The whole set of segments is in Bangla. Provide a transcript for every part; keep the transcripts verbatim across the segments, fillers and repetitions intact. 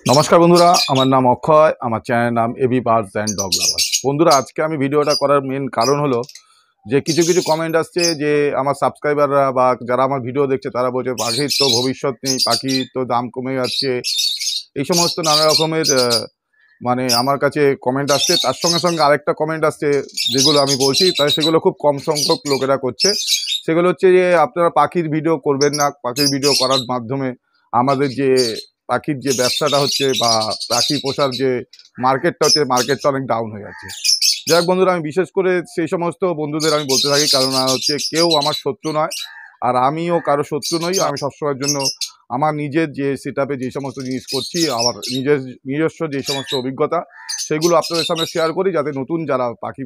নমস্কার বন্ধুরা, আমার নাম অক্ষয়। আমার চ্যানেলের নাম AB birds and dog lovers. বন্ধুরা, আজকে আমি ভিডিওটা করার মেন কারণ হলো যে কিছু কিছু কমেন্ট আসছে যে আমার সাবস্ক্রাইবাররা বা যারা আমার ভিডিও দেখছে তারা বলছে পাখির তো ভবিষ্যৎ নেই, পাখির তো দাম কমে যাচ্ছে, এই সমস্ত নানা রকমের আহ, মানে আমার কাছে কমেন্ট আসছে। তার সঙ্গে সঙ্গে আরেকটা কমেন্ট আসছে যেগুলো আমি বলছি, তাই সেগুলো খুব কম সংখ্যক লোকেরা করছে। সেগুলো হচ্ছে যে আপনারা পাখির ভিডিও করবেন না, পাখির ভিডিও করার মাধ্যমে আমাদের যে পাখির যে ব্যবসাটা হচ্ছে বা পাখি পোষার যে মার্কেটটা হচ্ছে, মার্কেটটা অনেক ডাউন হয়ে যাচ্ছে। যাই হোক বন্ধুরা, আমি বিশেষ করে সেই সমস্ত বন্ধুদের আমি বলতে থাকি, কারণ হচ্ছে কেউ আমার শত্রু নয় আর আমিও কারো শত্রু নই। আমি সবসময়ের জন্য আমার নিজের যে সেট আপে যে সমস্ত জিনিস করছি, আমার নিজের নিজস্ব যে সমস্ত অভিজ্ঞতা, সেগুলো আপনাদের সামনে শেয়ার করি, যাতে নতুন যারা পাখি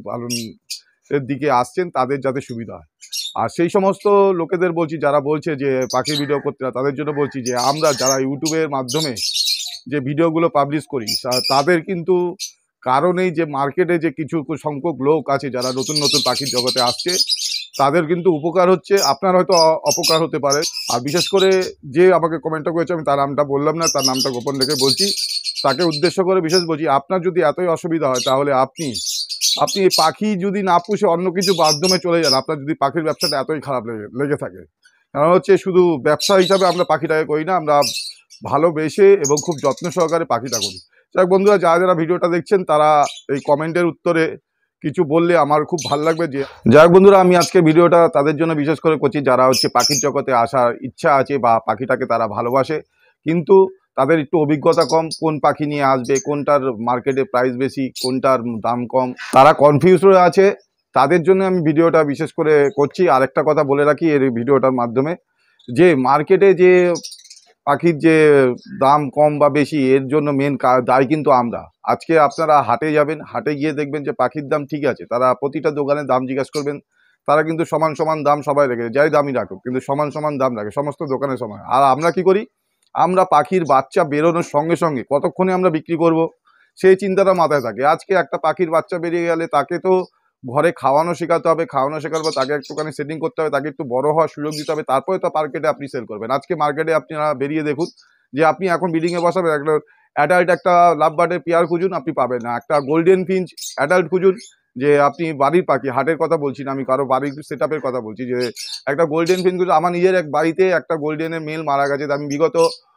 পালনের দিকে আসছেন তাদের যাতে সুবিধা হয়। আর সেই সমস্ত লোকেদের বলছি যারা বলছে যে পাখি ভিডিও করতে না, তাদের জন্য বলছি যে আমরা যারা ইউটিউবের মাধ্যমে যে ভিডিওগুলো পাবলিশ করি তাদের কিন্তু কারণেই যে মার্কেটে যে কিছু সংখ্যক লোক আছে যারা নতুন নতুন পাখির জগতে আসছে, তাদের কিন্তু উপকার হচ্ছে, আপনার হয়তো অপকার হতে পারে। আর বিশেষ করে যে আমাকে কমেন্টটা করেছে, আমি তার নামটা বললাম না, তার নামটা গোপন রেখে বলছি, তাকে উদ্দেশ্য করে বিশেষ বলছি, আপনার যদি এতই অসুবিধা হয় তাহলে আপনি আপনি পাখি যদি না পুষে অন্য কিছু মাধ্যমে চলে যান, আপনার যদি পাখির ব্যবসাটা এতই খারাপ লেগে লেগে থাকে। কারণ হচ্ছে শুধু ব্যবসা হিসাবে আমরা পাখিটাকে করি না, আমরা ভালোবেসে এবং খুব যত্ন সহকারে পাখিটা করি। যাই হোক বন্ধুরা, যারা যারা ভিডিওটা দেখছেন তারা এই কমেন্টের উত্তরে কিছু বললে আমার খুব ভালো লাগবে। যে যাই হোক বন্ধুরা, আমি আজকে ভিডিওটা তাদের জন্য বিশেষ করে করছি যারা হচ্ছে পাখির জগতে আসার ইচ্ছা আছে বা পাখিটাকে তারা ভালোবাসে, কিন্তু তাদের একটু অভিজ্ঞতা কম, কোন পাখি নিয়ে আসবে, কোনটার মার্কেটে প্রাইস বেশি, কোনটার দাম কম, তারা কনফিউজ হয়ে আছে। তাদের জন্য আমি ভিডিওটা বিশেষ করে করছি। আরেকটা কথা বলে রাখি এর ভিডিওটার মাধ্যমে, যে মার্কেটে যে পাখির যে দাম কম বা বেশি, এর জন্য মেন দায় কিন্তু আমরা। আজকে আপনারা হাটে যাবেন, হাটে গিয়ে দেখবেন যে পাখির দাম ঠিক আছে, তারা প্রতিটা দোকানে দাম জিজ্ঞাসা করবেন, তারা কিন্তু সমান সমান দাম সবাই রেখে, যাই দামই রাখুক কিন্তু সমান সমান দাম রাখে সমস্ত দোকানে সমান। আর আমরা কি করি, আমরা পাখির বাচ্চা বেরোনোর সঙ্গে সঙ্গে কতক্ষণে আমরা বিক্রি করব সেই চিন্তাটা মাথায় থাকে। আজকে একটা পাখির বাচ্চা বেরিয়ে গেলে তাকে তো ঘরে খাওয়ানো শেখাতে হবে, খাওয়ানো শেখার পর তাকে একটুখানি সেটিং করতে হবে, তাকে একটু বড় হওয়ার সুযোগ দিতে হবে, তারপরে তো মার্কেটে আপনি সেল করবেন। আজকে মার্কেটে আপনারা বেরিয়ে দেখুন যে আপনি এখন বিল্ডিংয়ে বসাবেন, একটা অ্যাডাল্ট একটা লাভ বার্ডের পেয়ার খুঁজুন, আপনি পাবেন না। একটা গোল্ডেন ফিঞ্চ অ্যাডাল্ট খুঁজুন, যে আপনি বাড়ির পাখি, হাটের কথা বলছি না, আমি কারো বাড়ির সেট আপের কথা বলছি, যে একটা গোল্ডেন ফিঞ্চ খুঁজুন। আমার নিজের এক বাড়িতে একটা গোল্ডেনের মেল মারা গেছে, আমি বিগত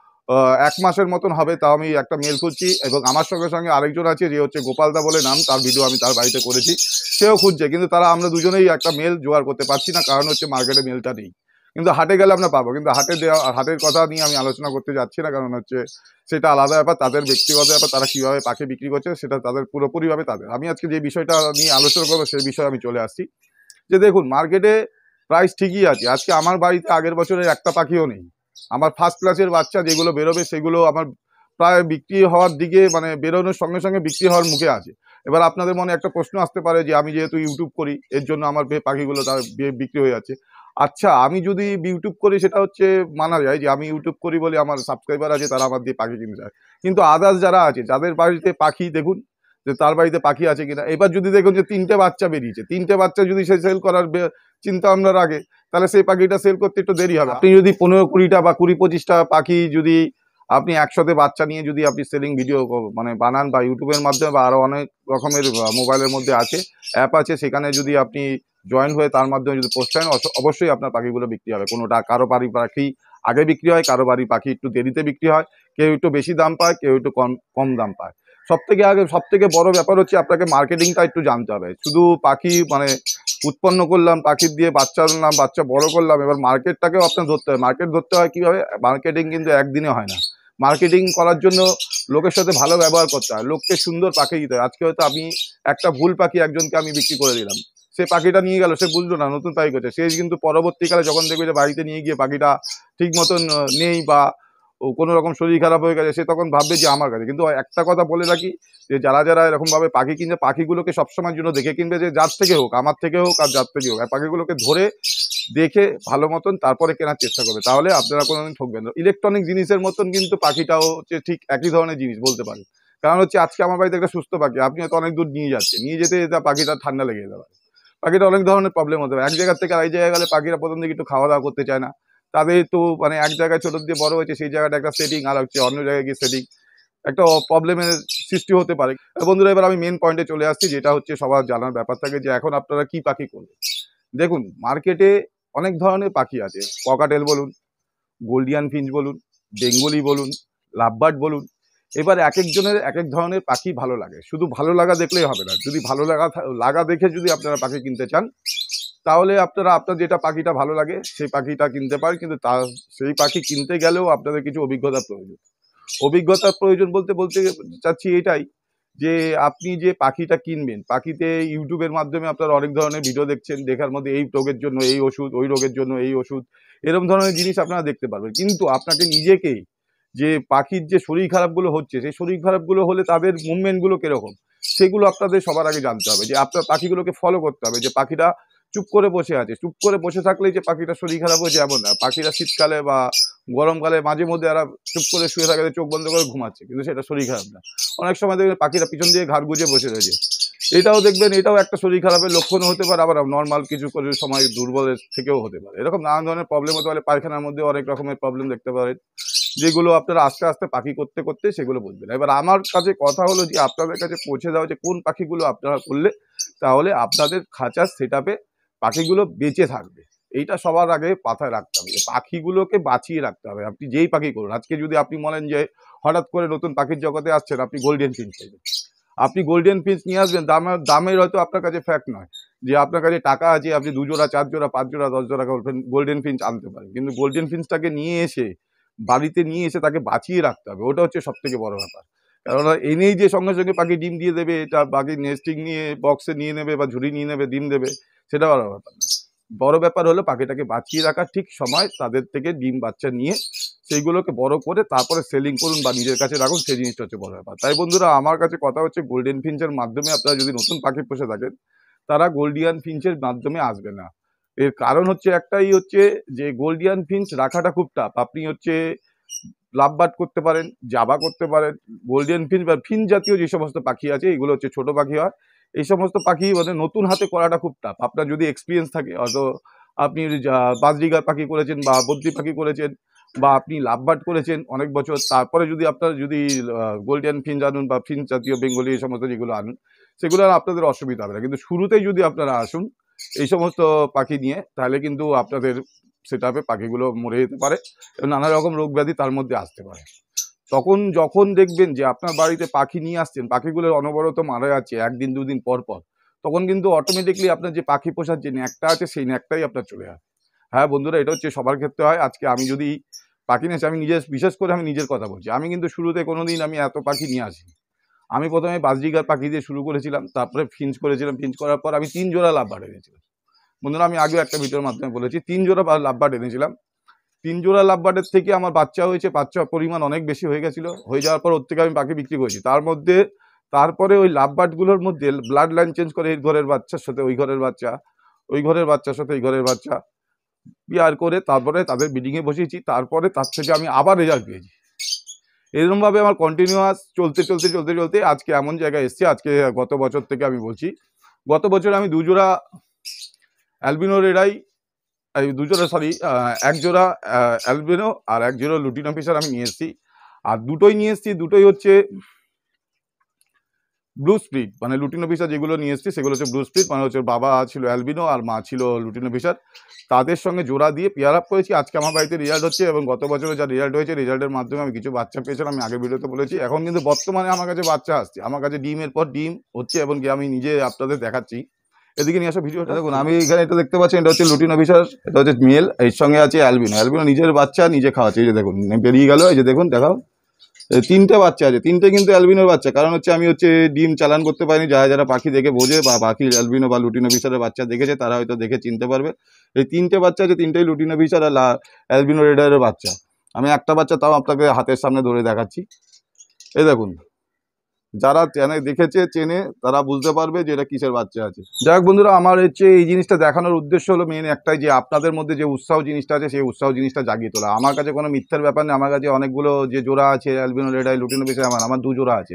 এক মাসের মতন হবে তাও আমি একটা মেল খুঁজছি, এবং আমার সঙ্গে সঙ্গে আরেকজন আছে যে হচ্ছে গোপালদা বলে নাম, তার ভিডিও আমি তার বাড়িতে করেছি, সেও খুঁজছে, কিন্তু তারা আমরা দুজনেই একটা মেল জোগাড় করতে পারছি না, কারণ হচ্ছে মার্কেটে মেলটা নেই। কিন্তু হাটে গেলে আমরা পাবো, কিন্তু হাটে দেওয়া হাটের কথা নিয়ে আমি আলোচনা করতে যাচ্ছি না, কারণ হচ্ছে সেটা আলাদা ব্যাপার, তাদের ব্যক্তিগত ব্যাপার, তারা কীভাবে পাখি বিক্রি করছে সেটা তাদের পুরোপুরিভাবে তাদের। আমি আজকে যে বিষয়টা নিয়ে আলোচনা করবো সেই বিষয়ে আমি চলে আসছি। যে দেখুন, মার্কেটে প্রাইস ঠিকই আছে। আজকে আমার বাড়িতে আগের বছরের একটা পাখিও নেই। আমার ফার্স্ট ক্লাসের বাচ্চা যেগুলো বেরোবে সেগুলো আমার প্রায় বিক্রি হওয়ার দিকে, মানে বেরোনোর সঙ্গে সঙ্গে বিক্রি হওয়ার মুখে আছে। এবার আপনাদের মনে একটা প্রশ্ন আসতে পারে যে আমি যেহেতু ইউটিউব করি এর জন্য আমার পাখিগুলো তার বিক্রি হয়ে যাচ্ছে। আচ্ছা, আমি যদি ইউটিউব করি সেটা হচ্ছে মানা যায়, যে আমি ইউটিউব করি বলে আমার সাবস্ক্রাইবার আছে, তারা আমার দিয়ে পাখি কিনতে যায়। কিন্তু আদার্স যারা আছে, যাদের বাড়িতে পাখি, দেখুন যে তার বাড়িতে পাখি আছে কিনা। এবার যদি দেখুন যে তিনটে বাচ্চা বেরিয়েছে, তিনটে বাচ্চা যদি সে সেল করার চিন্তা ভাবনা রাখে, তাহলে সেই পাখিটা সেল করতে একটু দেরি হবে। আপনি যদি পনেরো কুড়িটা বা কুড়ি পঁচিশটা পাখি যদি আপনি একসাথে বাচ্চা নিয়ে যদি আপনি সেলিং ভিডিও মানে বানান, বা ইউটিউবের মাধ্যমে বা আরও অনেক রকমের মোবাইলের মধ্যে আছে অ্যাপ আছে, সেখানে যদি আপনি জয়েন হয়ে তার মাধ্যমে যদি পোস্ট করেন, অবশ্যই আপনার পাখিগুলো বিক্রি হবে। কোনোটা কারো বাড়ির পাখি আগে বিক্রি হয়, কারো বাড়ির পাখি একটু দেরিতে বিক্রি হয়, কেউ একটু বেশি দাম পায়, কেউ একটু কম কম দাম পায়। সব থেকে আগে সব থেকে বড় ব্যাপার হচ্ছে আপনাকে মার্কেটিংটা একটু জানতে হবে। শুধু পাখি মানে উৎপন্ন করলাম, পাখির দিয়ে বাচ্চা আনলাম, বাচ্চা বড় করলাম, এবার মার্কেটটাকেও আপনার ধরতে হয়। মার্কেট ধরতে হয় কীভাবে? মার্কেটিং কিন্তু একদিনে হয় না। মার্কেটিং করার জন্য লোকের সাথে ভালো ব্যবহার করতে হয়, লোককে সুন্দর পাখি দিতে হয়। আজকে হয়তো আমি একটা ভুল পাখি একজনকে আমি বিক্রি করে দিলাম, সে পাখিটা নিয়ে গেল, সে বুঝলো না নতুন পাখি করছে, সে কিন্তু পরবর্তীকালে যখন দেখবে যে বাড়িতে নিয়ে গিয়ে পাখিটা ঠিক মতন নেই বা ও কোনো রকম শরীর খারাপ হয়ে গেছে, সে তখন ভাববে যে আমার কাছে। কিন্তু একটা কথা বলে রাখি, যে যারা যারা এরকমভাবে পাখি কিনছে, পাখিগুলোকে সবসময়ের জন্য দেখে কিনবে, যে যার থেকে হোক, আমার থেকে হোক আর যার থেকে হোক, আর পাখিগুলোকে ধরে দেখে ভালো মতন তারপরে কেনার চেষ্টা করবে, তাহলে আপনারা কোনোদিন ঠকবেন না। ইলেকট্রনিক জিনিসের মতন কিন্তু পাখিটাও হচ্ছে ঠিক একই ধরনের জিনিস বলতে পারেন। কারণ হচ্ছে আজকে আমার বাড়িতে একটা সুস্থ পাখি, আপনি হয়তো অনেক দূর নিয়ে যাচ্ছে, নিয়ে যেতে যেতে পাখিটা ঠান্ডা লেগে যেতে পারে, পাখিটা অনেক ধরনের প্রবলেম হতে পারে। এক জায়গার থেকে আরেক জায়গায় গেলে পাখিরা প্রথম দিকে একটু খাওয়া দাওয়া করতে চায় না, তাদের তো মানে এক জায়গায় ছোটো দিয়ে বড় হয়েছে, সেই জায়গাটা একটা সেটিং, আর হচ্ছে অন্য জায়গায় গিয়ে সেটিং, একটা প্রবলেমের সৃষ্টি হতে পারে। বন্ধুরা এবার আমি মেন পয়েন্টে চলে আসছি, যেটা হচ্ছে সবার জানার ব্যাপার থাকে যে এখন আপনারা কি পাখি করবেন। দেখুন মার্কেটে অনেক ধরনের পাখি আছে, ককাটেল বলুন, গোল্ডিয়ান ফিঞ্চ বলুন, বেঙ্গলি বলুন, লাভবার্ড বলুন। এবার এক একজনের এক এক ধরনের পাখি ভালো লাগে, শুধু ভালো লাগা দেখলেই হবে না। যদি ভালো লাগা লাগা দেখে যদি আপনারা পাখি কিনতে চান, তাহলে আপনারা আপনার যেটা পাখিটা ভালো লাগে সেই পাখিটা কিনতে পারেন, কিন্তু তা সেই পাখি কিনতে গেলেও আপনাদের কিছু অভিজ্ঞতার প্রয়োজন। অভিজ্ঞতার প্রয়োজন বলতে বলতে চাচ্ছি এটাই যে আপনি যে পাখিটা কিনবেন, পাখিতে ইউটিউবের মাধ্যমে আপনারা অনেক ধরনের ভিডিও দেখছেন, দেখার মধ্যে এই রোগের জন্য এই ওষুধ, ওই রোগের জন্য এই ওষুধ, এরকম ধরনের জিনিস আপনারা দেখতে পারবেন। কিন্তু আপনাকে নিজেকেই যে পাখির যে শরীর খারাপগুলো হচ্ছে, সেই শরীর খারাপগুলো হলে তাদের মুভমেন্টগুলো কীরকম, সেগুলো আপনাদের সবার আগে জানতে হবে। যে আপনার পাখিগুলোকে ফলো করতে হবে, যে পাখিটা চুপ করে বসে আছে, চুপ করে বসে থাকলেই যে পাখিটা শরীর খারাপ হয়েছে এমন না। পাখিরা শীতকালে বা গরমকালে মাঝে মধ্যে এরা চুপ করে শুয়ে থাকে, চোখ বন্ধ করে ঘুমাচ্ছে, কিন্তু সেটা শরীর খারাপ না। অনেক সময় দেখবেন পাখিরা পিছন দিয়ে ঘাড় গুজে বসে রয়েছে, এটাও দেখবেন এটাও একটা শরীর খারাপের লক্ষণও হতে পারে, আবার নর্মাল কিছু করে সময় দুর্বলের থেকেও হতে পারে। এরকম নানান ধরনের প্রবলেম হতে পারে। পায়খানার মধ্যে অনেক রকমের প্রবলেম দেখতে পারেন, যেগুলো আপনারা আস্তে আস্তে পাখি করতে করতে সেগুলো বুঝবেন। এবার আমার কাছে কথা হলো যে আপনাদের কাছে পৌঁছে দেওয়া যে কোন পাখিগুলো আপনারা করলে তাহলে আপনাদের খাঁচার সেট আপে পাখিগুলো বেঁচে থাকবে, এইটা সবার আগে মাথায় রাখতে হবে। পাখিগুলোকে বাঁচিয়ে রাখতে হবে। আপনি যেই পাখি করুন, আজকে যদি আপনি বলেন যে হঠাৎ করে নতুন পাখির জগতে আসছেন, আপনি গোল্ডেন ফিঞ্চ করবেন, আপনি গোল্ডেন ফিঞ্চ নিয়ে আসবেন, দামের দামের হয়তো আপনার কাছে ফ্যাক্ট নয়, যে আপনার কাছে টাকা আছে আপনি দু জোড়া, চার জোড়া, পাঁচ জোড়া, দশ জোড়া গোল্ডেন ফিঞ্চ আনতে পারেন, কিন্তু গোল্ডেন ফিঞ্চটাকে নিয়ে এসে বাড়িতে নিয়ে এসে তাকে বাঁচিয়ে রাখতে হবে, ওটা হচ্ছে সব থেকে বড় ব্যাপার। কেননা এনেই যে সঙ্গে সঙ্গে পাখি ডিম দিয়ে দেবে, এটা বাকি নেস্টিং নিয়ে বক্সে নিয়ে নেবে বা ঝুড়ি নিয়ে নেবে, ডিম দেবে, সেটা বড় ব্যাপার না। বড় ব্যাপার হলো পাখিটাকে বাঁচিয়ে রাখা, ঠিক সময় তাদের থেকে ডিম বাচ্চা নিয়ে সেইগুলোকে বড় করে তারপরে সেলিং করুন বা নিজের কাছে রাখুন, সেই জিনিসটা হচ্ছে বড় ব্যাপার। তাই বন্ধুরা আমার কাছে কথা হচ্ছে, গোল্ডেন ফিঞ্চের মাধ্যমে আপনারা যদি নতুন পাখি পুষে থাকেন, তারা গোল্ডিয়ান ফিঞ্চের মাধ্যমে আসবে না। এর কারণ হচ্ছে একটাই, হচ্ছে যে গোল্ডিয়ান ফিঞ্চ রাখাটা খুব টাফ। আপনি হচ্ছে লাভবার্ড করতে পারেন, জাবা করতে পারেন, গোল্ডেন ফিঞ্চ বা ফিঞ্চ জাতীয় যে সমস্ত পাখি আছে এগুলো হচ্ছে ছোট পাখি হয়। এই সমস্ত পাখি মানে নতুন হাতে করাটা খুব টাফ। আপনার যদি এক্সপিরিয়েন্স থাকে, হয়তো আপনি বাজরিগার পাখি করেছেন বা বদ্রি পাখি করেছেন বা আপনি লাভবার্ড করেছেন অনেক বছর, তারপরে যদি আপনার যদি গোল্ডেন ফিঞ্চ আনুন বা ফিঞ্চ জাতীয় বেঙ্গলি এই সমস্ত যেগুলো আনুন, সেগুলো আপনাদের অসুবিধা হবে না। কিন্তু শুরুতেই যদি আপনারা আসুন এই সমস্ত পাখি নিয়ে, তাহলে কিন্তু আপনাদের সেটা আপে পাখিগুলো মরে যেতে পারে, নানা রকম রোগ ব্যাধি তার মধ্যে আসতে পারে। তখন যখন দেখবেন যে আপনার বাড়িতে পাখি নিয়ে আসছেন, পাখিগুলো অনবরত মারা যাচ্ছে একদিন দুদিন পর পর, তখন কিন্তু অটোমেটিকলি আপনার যে পাখি পোষার যে ন্যাকটা আছে সেই ন্যাকটাই আপনার চলে আসে। হ্যাঁ বন্ধুরা, এটা হচ্ছে সবার ক্ষেত্রে হয়। আজকে আমি যদি পাখি নিয়েছি, আমি নিজের বিশেষ করে আমি নিজের কথা বলছি, আমি কিন্তু শুরুতে কোনোদিন আমি এত পাখি নিয়ে আসি। আমি প্রথমে বাজরিগার পাখি দিয়ে শুরু করেছিলাম, তারপরে ফিঞ্চ করেছিলাম, ফিঞ্চ করার পর আমি তিন জোড়া লাভবার্ড এনেছিলাম। বন্ধুরা আমি আগেও একটা ভিডিওর মাধ্যমে বলেছি, তিন জোড়া লাভবার্ড এনেছিলাম। তিন জোড়া লাভবার্ডের থেকে আমার বাচ্চা হয়েছে, বাচ্চার পরিমাণ অনেক বেশি হয়ে গেছিলো। হয়ে যাওয়ার পর ওর থেকে আমি পাখি বিক্রি করেছি। তার মধ্যে তারপরে ওই লাভবার্ডগুলোর মধ্যে ব্লাড লাইন চেঞ্জ করে এই ঘরের বাচ্চার সাথে ওই ঘরের বাচ্চা, ওই ঘরের বাচ্চার সাথে এই ঘরের বাচ্চা বিয়ার করে তারপরে তাদের ব্রিডিংয়ে বসিয়েছি। তারপরে তার থেকে আমি আবার রেজাল্ট পেয়েছি। এরকমভাবে আমার কন্টিনিউয়াস চলতে চলতে চলতে চলতে আজকে এমন জায়গায় এসছে। আজকে গত বছর থেকে আমি বলছি, গত বছর আমি দুজোড়া অ্যালবিনো রেডাই, এই দুজোড়া সরি এক জোড়া অ্যালবিনো আর এক জোড়া লুটিনো ফিশার আমি নিয়ে এসেছি। আর দুটোই নিয়ে এসেছি, দুটোই হচ্ছে ব্লু স্প্লিট, মানে লুটিনো ফিশার যেগুলো নিয়ে এসেছি সেগুলো হচ্ছে ব্লু স্প্লিট, মানে হচ্ছে বাবা ছিল অ্যালবিনো আর মা ছিল লুটিনো ফিশার। তাদের সঙ্গে জোড়া দিয়ে পেয়ার আপ করেছি। আজকে আমার বাড়িতে রেজাল্ট হচ্ছে, এবং গত বছরে যা রেজাল্ট হয়েছে রেজাল্টের মাধ্যমে আমি কিছু বাচ্চা পেয়েছিলাম, আমি আগের ভিডিওতে বলেছি। এখন কিন্তু বর্তমানে আমার কাছে বাচ্চা আসছে, আমার কাছে ডিমের পর ডিম হচ্ছে, এবং কি আমি নিজে আপনাদের দেখাচ্ছি। এদিকে নিয়ে আসো ভিডিওটা দেখুন। আমি এখানে এটা দেখতে পাচ্ছি, এটা হচ্ছে লুটিনো ফিশার, এটা হচ্ছে মেল, এর সঙ্গে আছে অ্যালবিনো। অ্যালবিনো নিজের বাচ্চা নিজে খাওয়াচ্ছে, এই যে দেখুন বেরিয়ে গেল, এই যে দেখুন দেখাও, তিনটে বাচ্চা আছে, তিনটে কিন্তু অ্যালবিনোর বাচ্চা। কারণ হচ্ছে আমি হচ্ছে ডিম চালান করতে পারিনি। যারা যারা পাখি দেখে বোঝে বা পাখি অ্যালবিনো বা লুটিনো ফিশারের বাচ্চা দেখেছে তারা হয়তো দেখে চিনতে পারবে। এই তিনটে বাচ্চা আছে, তিনটেই লুটিনো ফিশার আর অ্যালবিনো রেডারের বাচ্চা। আমি একটা বাচ্চা তাও আপনাকে হাতের সামনে ধরে দেখাচ্ছি, এই দেখুন। যারা চেনে দেখেছে চেনে তারা বুঝতে পারবে যে এটা কিসের বাচ্চা আছে। যাই হোক বন্ধুরা, আমার হচ্ছে এই জিনিসটা দেখানোর উদ্দেশ্য হলো মেন একটাই, যে আপনাদের মধ্যে যে উৎসাহ জিনিসটা আছে সেই উৎসাহ জিনিসটা জাগিয়ে তোলা। আমার কাছে কোনো মিথ্যার ব্যাপার নেই। আমার কাছে অনেকগুলো যে জোড়া আছে অ্যালবিনো রেডাই লুটিনো ফিশার, আমার আমার দু জোড়া আছে।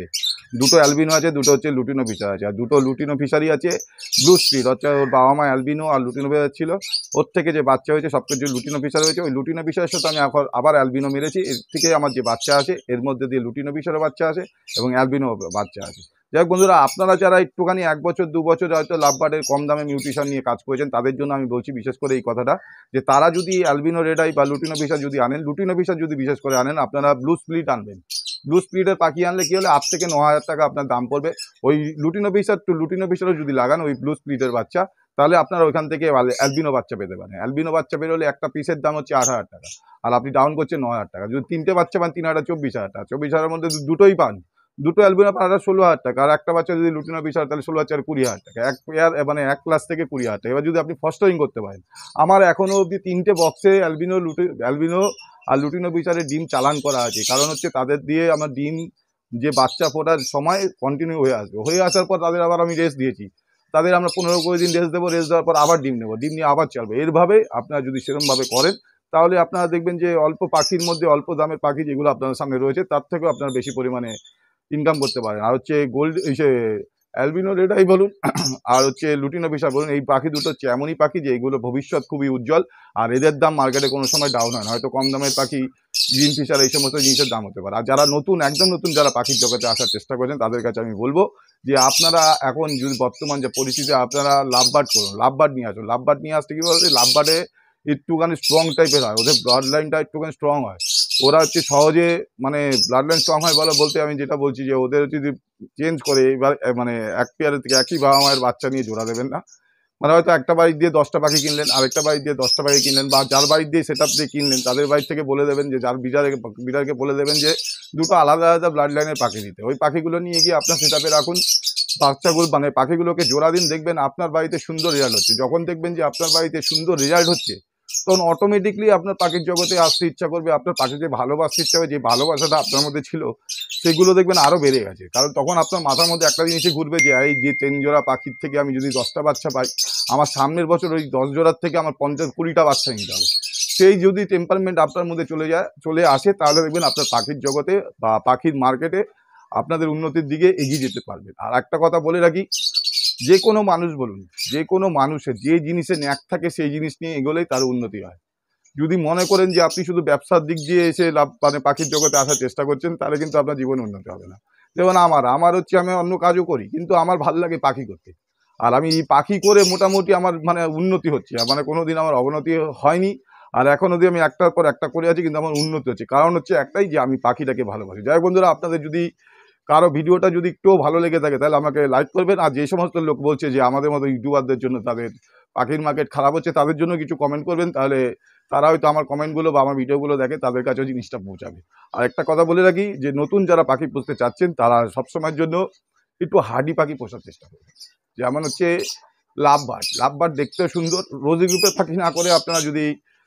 দুটো অ্যালবিনো আছে, দুটো হচ্ছে লুটিনো ফিশার আছে। আর দুটো লুটিনো ফিশারই আছে ব্লু স্প্লিট, হচ্ছে ওর বাবা মা অ্যালবিনো আর লুটিনো ফিশার ছিল, ওর থেকে যে বাচ্চা হয়েছে সব কিছু লুটিনো ফিশার হয়েছে। ওই লুটিনো ফিশারের সাথে আমি এখন আবার অ্যালবিনো মেরেছি, এর থেকে আমার যে বাচ্চা আছে এর মধ্যে দিয়ে লুটিনো ফিশারও বাচ্চা আছে এবং অ্যালবিনো বাচ্চা আছে। যাই হোক বন্ধুরা, আপনারা যারা একটুখানি এক বছর দু বছর হয়তো লাভবার্ডের কম দামে মিউটেশন নিয়ে কাজ করেছেন, তাদের জন্য আমি বলছি বিশেষ করে এই কথাটা, যে তারা যদি অ্যালবিনো রেড আই বা লুটিনো ফিশার যদি আনেন, লুটিনো ফিশার যদি বিশেষ করে আনেন, আপনারা ব্লু স্প্লিট আনবেন। ব্লু স্প্লিটের পাখি আনলে কি হলে আট থেকে ন হাজার টাকা আপনার দাম পড়বে। ওই লুটিনো ফিশার টু লুটিনো ফিশারও যদি লাগান ওই ব্লু স্প্লিটের বাচ্চা, তাহলে আপনারা ওইখান থেকে অ্যালবিনো বাচ্চা পেতে পারেন। অ্যালবিনো বাচ্চা বেরোলে একটা পিসের দাম হচ্ছে আট হাজার টাকা, আর আপনি ডাউন করছেন ন হাজার টাকা। যদি তিনটে বাচ্চা পান তিন হাজার চব্বিশ হাজার টাকা, চব্বিশ হাজারের মধ্যে দুটোই পান, দুটো অ্যালবিনো পান হাজার ষোলো হাজার টাকা, আর একটা বাচ্চা যদি লুটিনো ফিশার তাহলে ষোলো হাজার কুড়ি হাজার টাকা, এক পেয়ার মানে এক ক্লাস থেকে কুড়ি হাজার টাকা। এবার যদি আপনি ফস্টারিং করতে পারেন, আমার এখনও অবধি তিনটে বক্সে অ্যালবিনো লুটি অ্যালবিনো আর লুটিনো ফিশারের ডিম চালান করা আছে, কারণ হচ্ছে তাদের দিয়ে আমার ডিম যে বাচ্চা ফোটার সময় কন্টিনিউ হয়ে আসবে, হয়ে আসার পর তাদের আবার আমি রেস্ট দিয়েছি, তাদের আমরা পনেরো কুড়ি দিন রেস্ট দেবো, রেস্ট দেওয়ার পর আবার ডিম নেবো, ডিম নিয়ে আবার চলবে। এরভাবে আপনারা যদি সেরকমভাবে করেন তাহলে আপনারা দেখবেন যে অল্প পাখির মধ্যে অল্প দামের পাখি যেগুলো আপনাদের সামনে রয়েছে তার থেকেও আপনারা বেশি পরিমাণে ইনকাম করতে পারেন। আর হচ্ছে গোল্ড সে অ্যালবিনো রেড আই বলুন আর হচ্ছে লুটিনো ফিশার বলুন, এই পাখি দুটো হচ্ছে এমনই পাখি যে এগুলো ভবিষ্যৎ খুবই উজ্জ্বল, আর এদের দাম মার্কেটে কোনো সময় ডাউন হয় না। হয়তো কম দামের পাখি গ্রিন ফিশার এই সমস্ত জিনিসের দাম হতে পারে। আর যারা নতুন একদম নতুন যারা পাখির জগতে আসার চেষ্টা করেছেন তাদের কাছে আমি বলবো যে আপনারা এখন যদি বর্তমান যে পরিস্থিতি, আপনারা লাভবার্ড করুন, লাভবার্ড নিয়ে আসুন। লাভবার্ড নিয়ে আসতে কি বলতে, লাভবার্ডে একটুখানি স্ট্রং টাইপের হয়, ওদের ব্লাড লাইনটা একটুখানি স্ট্রং হয়, ওরা হচ্ছে সহজে মানে ব্লাড লাইন স্ট্রং হয় বলে বলতে আমি যেটা বলছি যে ওদের যদি চেঞ্জ করে এবার মানে এক পেয়ারের থেকে একই বাবা মায়ের বাচ্চা নিয়ে জোড়া দেবেন না। মানে হয়তো একটা বাড়ি দিয়ে দশটা পাখি কিনলেন, আরেকটা বাড়ি দিয়ে দশটা পাখি কিনলেন, বা যার বাড়ি দিয়ে সেট আপ দিয়ে কিনলেন তাদের বাড়ি থেকে বলে দেবেন যে যার বিড়ারে বিড়ারকে বলে দেবেন যে দুটো আলাদা আলাদা ব্লাড লাইনের পাখি দিতে। ওই পাখিগুলো নিয়ে গিয়ে আপনার সেট আপে রাখুন, বাচ্চাগুলো মানে পাখিগুলোকে জোড়া দিন, দেখবেন আপনার বাড়িতে সুন্দর রেজাল্ট হচ্ছে। যখন দেখবেন যে আপনার বাড়িতে সুন্দর রেজাল্ট হচ্ছে তখন অটোমেটিকলি আপনার পাখির জগতে আসতে ইচ্ছা করবে, আপনার পাখিকে ভালোবাসতে ইচ্ছা হবে, যে ভালোবাসাটা আপনার মধ্যে ছিল সেগুলো দেখবেন আরও বেড়ে গেছে। কারণ তখন আপনার মাথার মধ্যে একটা জিনিসই ঘুরবে যে এই যে তিন জোড়া পাখির থেকে আমি যদি দশটা বাচ্চা পাই, আমার সামনের বছর ওই দশ জোড়ার থেকে আমার পঞ্চাশ কুড়িটা বাচ্চা নিতে হবে। সেই যদি টেম্পারমেন্ট আপনার মধ্যে চলে যায় চলে আসে তাহলে দেখবেন আপনার পাখির জগতে বা পাখির মার্কেটে আপনাদের উন্নতির দিকে এগিয়ে যেতে পারবেন। আর একটা কথা বলে রাখি, যে কোনো মানুষ বলুন, যে কোনো মানুষের যে জিনিসে ন্যাক থাকে সেই জিনিস নিয়ে এগোলেই তার উন্নতি হয়। যদি মনে করেন যে আপনি শুধু ব্যবসার দিক দিয়ে এসে লাভ মানে পাখির জগতে আসার চেষ্টা করছেন, তাহলে কিন্তু আপনার জীবনে উন্নতি হবে না। যেমন আমার আমার হচ্ছে আমি অন্য কাজও করি, কিন্তু আমার ভালো লাগে পাখি করতে, আর আমি পাখি করে মোটামুটি আমার মানে উন্নতি হচ্ছে, মানে কোনো দিন আমার অবনতি হয়নি। আর এখন অবধি আমি একটার পর একটা করে আছি, কিন্তু আমার উন্নতি হচ্ছে, কারণ হচ্ছে একটাই যে আমি পাখিটাকে ভালোবাসি। যাই হোক বন্ধুরা, আপনাদের যদি কারো ভিডিওটা যদি একটুও ভালো লেগে থাকে তাহলে আমাকে লাইক করবেন। আর যে সমস্ত লোক বলছে যে আমাদের মতো ইউটিউবারদের জন্য তাদের পাখির মার্কেট খারাপ হচ্ছে, তাদের জন্য কিছু কমেন্ট করবেন, তাহলে তারা হয়তো আমার কমেন্টগুলো বা আমার ভিডিওগুলো দেখে, তাদের কাছেও জিনিসটা পৌঁছাবে। আর একটা কথা বলে রাখি যে নতুন যারা পাখি পুষতে চাচ্ছেন তারা সবসময়ের জন্য একটু হার্ডি পাখি পোষার চেষ্টা করবেন। যেমন হচ্ছে লাভবার্ড, লাভবার্ড দেখতে সুন্দর, রোজি গ্রুপের পাখি না করে আপনারা যদি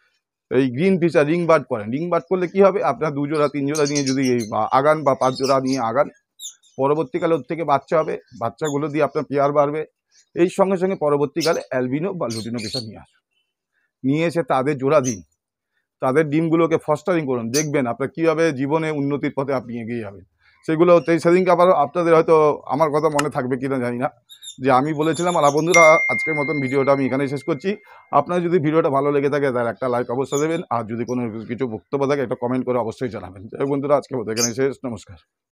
এই গ্রিন ফিশার রিং বার্ড করেন, রিং বার্ড করলে কি হবে, আপনার দু জোড়া তিন জোড়া নিয়ে যদি আগান বা পাঁচ জোড়া নিয়ে আগান, পরবর্তীকালে ওর থেকে বাচ্চা হবে, বাচ্চাগুলো দিয়ে আপনার পেয়ার বাড়বে। এই সঙ্গে সঙ্গে পরবর্তীকালে অ্যালবিনো বা লুটিনো ফিশার নিয়ে আসুন, নিয়ে এসে তাদের জোড়া দিন, তাদের ডিমগুলোকে ফস্টারিং করুন, দেখবেন আপনার কীভাবে জীবনে উন্নতির পথে আপনি এগিয়ে যাবেন। সেগুলো সেদিনকে আবার আপনাদের হয়তো আমার কথা মনে থাকবে কিনা জানি না, যে আমি বলেছিলাম। আর বন্ধুরা, আজকের মতন ভিডিওটা আমি এখানেই শেষ করছি। আপনার যদি ভিডিওটা ভালো লেগে থাকে তাহলে একটা লাইক অবশ্যই দেবেন, আর যদি কোনো কিছু বক্তব্য থাকে একটা কমেন্ট করে অবশ্যই জানাবেন। যাই হোক বন্ধুরা, আজকের মতো এখানেই শেষ, নমস্কার।